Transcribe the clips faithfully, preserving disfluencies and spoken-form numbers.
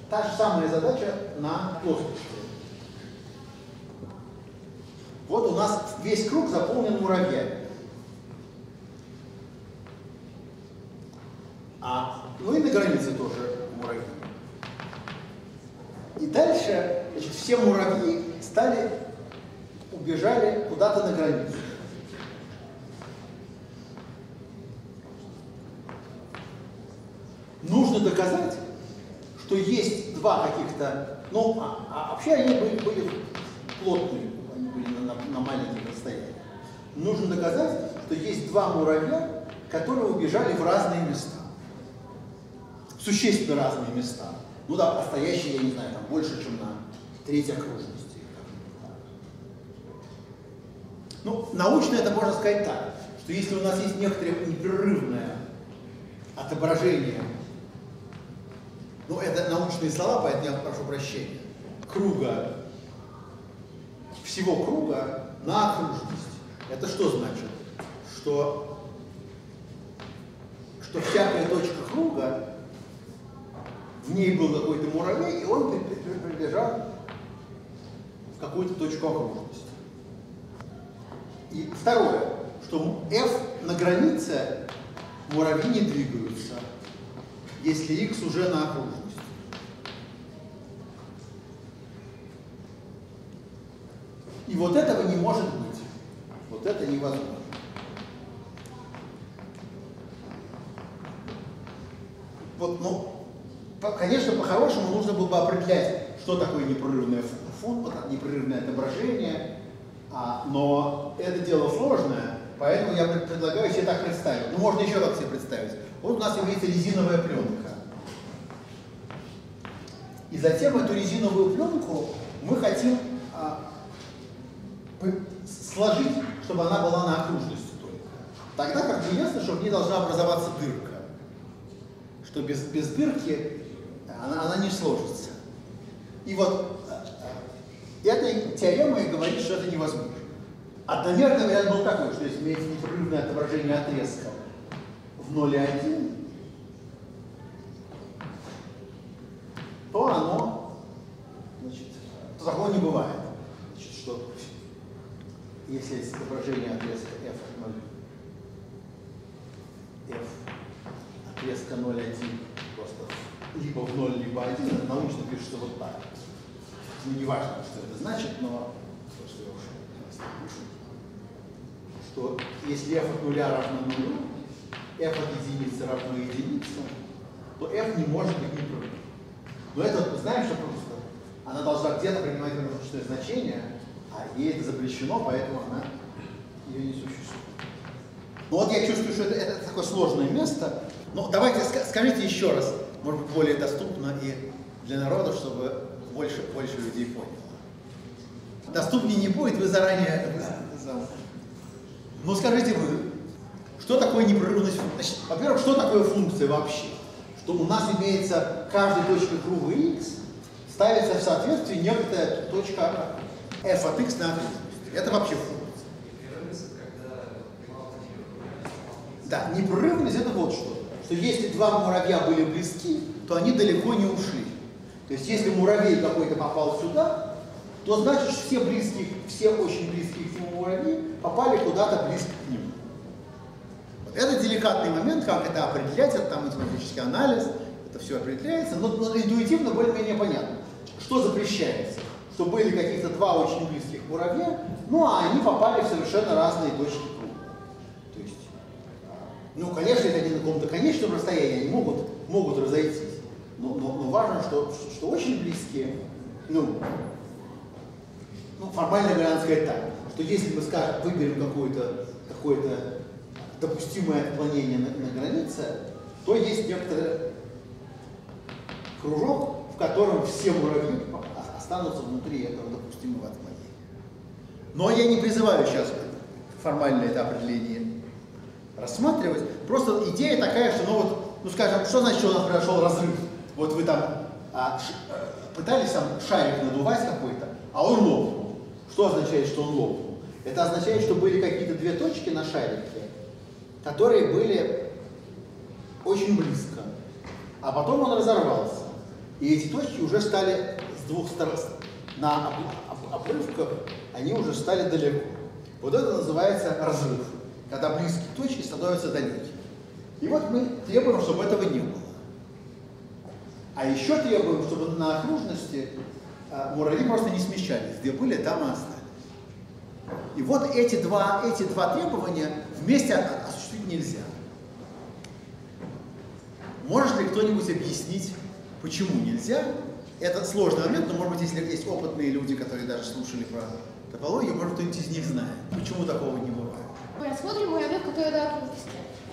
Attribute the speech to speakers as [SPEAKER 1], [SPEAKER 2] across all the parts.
[SPEAKER 1] та же самая задача на плоскости. Вот у нас весь круг заполнен муравьями. А, ну и на границе тоже муравьи. И дальше, значит, все муравьи стали, убежали куда-то на границу. Нужно доказать, что есть два каких-то, ну, а, а вообще они были, были плотные, они были на, на, на маленьких расстояниях. Нужно доказать, что есть два муравья, которые убежали в разные места. Существенно разные места. Ну да, стоящие, я не знаю, там больше, чем на треть окружности. Ну, научно это можно сказать так, что если у нас есть некоторое непрерывное отображение, ну это научные слова, поэтому я прошу прощения, круга, всего круга на окружность. Это что значит? Что, что всякая точка круга, в ней был какой-то муравей, и он прибежал в какую-то точку окружности. И второе, что f на границе муравьи не двигаются, если x уже на окружности. И вот этого не может быть. Вот это невозможно. Вот, ну, конечно, по-хорошему нужно было бы определять, что такое непрерывное фон, непрерывное отображение, а, но это дело сложное, поэтому я предлагаю себе так представить. Ну, можно еще как себе представить. Вот у нас имеется резиновая пленка. И затем эту резиновую пленку мы хотим а, сложить, чтобы она была на окружности только. Тогда как бы ясно, что в ней должна образоваться дырка. Что без, без дырки она, она не сложится. И вот эта теорема и говорит, что это невозможно. Одномерный вариант был такой, что если имеется непрерывное отображение отрезка в ноль и один, то оно, значит, то такого не бывает. Значит, что если есть отображение отрезка f от ноль, f отрезка ноль один просто либо в ноль, либо один, это научно пишется вот так. Ну, не важно, что это значит, но что, я уж, что если f от нуля равно нулю, f от единицы равно единице, то f не может быть непрерывным. Но это, знаешь, что просто? Она должна где-то принимать промежуточное значение, а ей это запрещено, поэтому она ее не существует. Ну вот я чувствую, что это, это такое сложное место. Но давайте скажите еще раз, может быть, более доступно и для народа, чтобы больше, больше людей поняло. Доступнее не будет, вы заранее... Ну скажите вы, что такое непрерывность функции? Во-первых, что такое функция вообще? Что у нас имеется каждой точкой круга x, ставится в соответствии некоторая точка f от x на окружности. Это вообще функция. Да, непрерывность это вот что. Что если два муравья были близки, то они далеко не ушли. То есть если муравей какой-то попал сюда, то значит все близкие, все очень близкие к нему муравьи попали куда-то близко к нему. Вот это деликатный момент, как это определять, это там математический анализ, это все определяется, но, но интуитивно более-менее понятно. Что запрещается? Что были каких-то два очень близких муравья, ну а они попали в совершенно разные точки круга. То есть, ну, конечно, если они на каком-то конечном расстоянии, они могут, могут разойтись. Но, но, но важно, что, что, что очень близкие, ну, ну, формально вариант сказать так, что если мы, скажем, выберем какое-то какое-то допустимое отклонение на, на границе, то есть некоторый кружок, в котором все муравьи останутся внутри этого допустимого отклонения. Но я не призываю сейчас формально это определение рассматривать. Просто идея такая, что, ну вот, ну скажем, что значит, что у нас произошел разрыв? Вот вы там а, ш, пытались там шарик надувать какой-то, а он лопнул. Что означает, что он лопнул? Это означает, что были какие-то две точки на шарике, которые были очень близко, а потом он разорвался. И эти точки уже стали с двух сторон, на обрывках, они уже стали далеко. Вот это называется разрыв, когда близкие точки становятся далекими. И вот мы требуем, чтобы этого не было. А еще требуем, чтобы на окружности а, муравьи просто не смещались. Где были, там и остались. И вот эти два, эти два требования вместе осуществить нельзя. Может ли кто-нибудь объяснить, почему нельзя? Это сложный момент, но, может быть, если есть опытные люди, которые даже слушали про топологию, может, кто-нибудь из них знает, почему такого не бывает.
[SPEAKER 2] Мы рассмотрим муравьев, которые на окружности.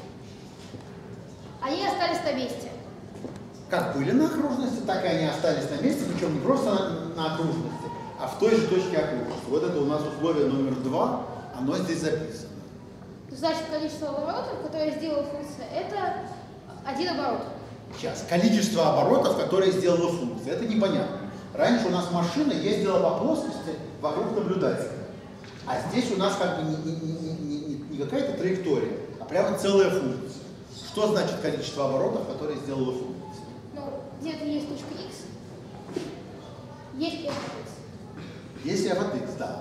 [SPEAKER 2] Они остались на месте.
[SPEAKER 1] Как были на окружности, так и они остались на месте, причем не просто на, на окружности, а в той же точке окружности. Вот это у нас условие номер два, оно здесь записано.
[SPEAKER 2] Значит, количество оборотов, которое сделала функция, это один оборот.
[SPEAKER 1] Сейчас, количество оборотов, которые сделала функция, это непонятно. Раньше у нас машина ездила по плоскости вокруг наблюдателя. А здесь у нас как бы не, не, не, не, не какая-то траектория, а прямо целая функция. Что значит количество оборотов, которые сделала функция?
[SPEAKER 2] Ну, где-то есть точка x, есть f от x.
[SPEAKER 1] Есть f от x, да.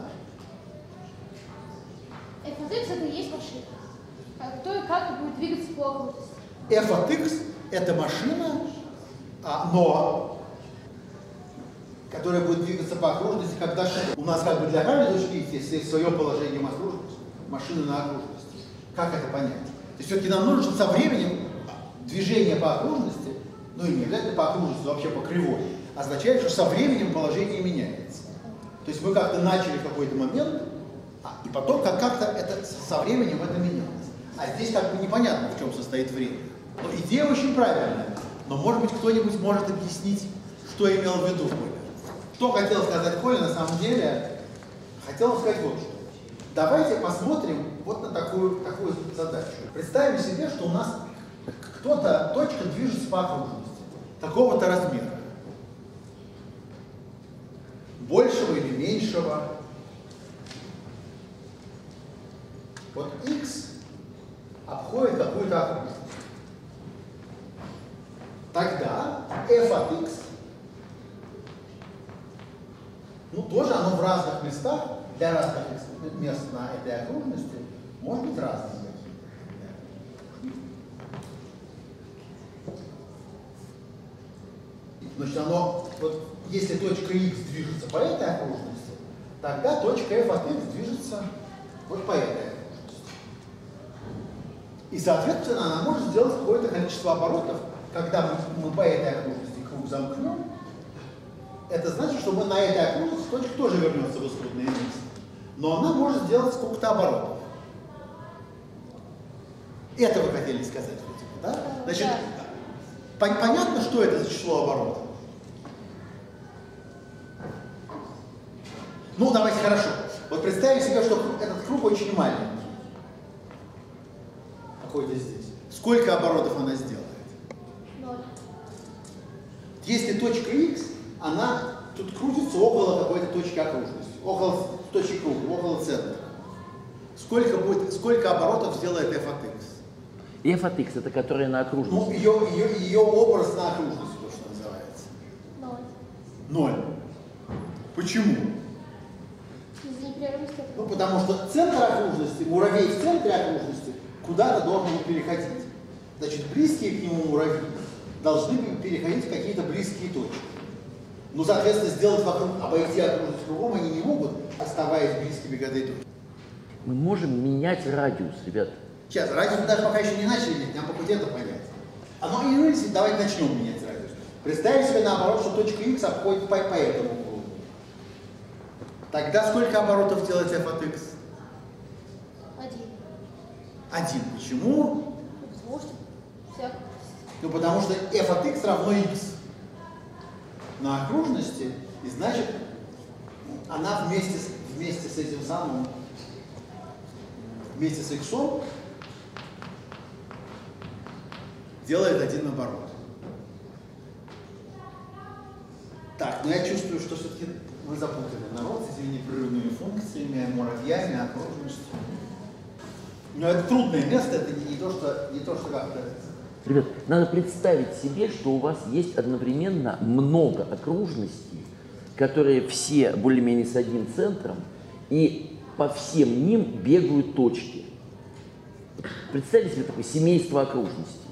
[SPEAKER 2] f от x это и есть машина, которая как будет двигаться по окружности.
[SPEAKER 1] f от x это машина, а, но которая будет двигаться по окружности, когда у нас как бы для каждой точки x есть свое положение машины на окружности. Как это понять? То есть все-таки нам нужно, чтобы со временем движение по окружности, ну и не обязательно по окружности, вообще по кривой, означает, что со временем положение меняется. То есть мы как-то начали в какой-то момент, а, и потом как- как-то это со временем это менялось. А здесь как бы непонятно, в чем состоит время. Но идея очень правильная. Но может быть кто-нибудь может объяснить, что имел в виду Коля. Что хотел сказать Коля на самом деле? Хотел сказать вот что. Давайте посмотрим вот на такую, такую задачу. Представим себе, что у нас кто-то, точка движется по окружности, такого-то размера. Большего или меньшего. Вот x обходит какую-то окружность. Тогда f от x, ну тоже оно в разных местах, для разных мест на этой окружности, может быть разным. Значит, оно, вот, если точка x движется по этой окружности, тогда точка f от x движется вот по этой окружности. И, соответственно, она может сделать какое-то количество оборотов, когда мы, мы по этой окружности круг замкнем. Это значит, что мы на этой окружности точка тоже вернется в исходное место. Но она может сделать сколько-то оборотов. Это вы хотели сказать, да? Значит, да. Понятно, что это за число оборотов? Ну, давайте хорошо. Вот представим себе, что этот круг очень маленький. Какой-то здесь. Сколько оборотов она сделает?
[SPEAKER 2] Ноль.
[SPEAKER 1] Если точка x, она тут крутится около какой-то точки окружности, около точки круга, около центра. Сколько будет, сколько оборотов сделает f от x?
[SPEAKER 3] F от x это которая на окружности.
[SPEAKER 1] Ну, ее, ее, ее образ на окружности, то, что называется.
[SPEAKER 2] Ноль.
[SPEAKER 1] Ноль. Почему?
[SPEAKER 2] Из-за непрерывности.
[SPEAKER 1] Ну, потому что центр окружности, муравей в центре окружности куда-то должен переходить. Значит, близкие к нему муравьи должны переходить в какие-то близкие точки. Ну, соответственно, сделать вокруг, обойти окружность кругом они не могут, оставаясь близкими к этой точке.
[SPEAKER 3] Мы можем менять радиус, ребят.
[SPEAKER 1] Сейчас, радиус мы даже пока еще не начали менять, нам по пути это понять. Оно и ну, если давайте начнем менять радиус. Представим себе наоборот, что точка x обходит по, по этому кругу. Тогда сколько оборотов делать f от x?
[SPEAKER 2] Один.
[SPEAKER 1] Один. Почему?
[SPEAKER 2] Потому что вся...
[SPEAKER 1] Ну, потому что f от x равно x на окружности, и значит, она вместе с, вместе с этим самым, вместе с x делает один оборот. Так, но я чувствую, что все-таки мы запутали народ с этими непрерывными функциями, муравьями, окружностью. Но это трудное место, это не, не то, что, не то, что как-то
[SPEAKER 3] Ребят, надо представить себе, что у вас есть одновременно много окружностей, которые все более-менее с одним центром, и по всем ним бегают точки. Представьте себе такое семейство окружностей.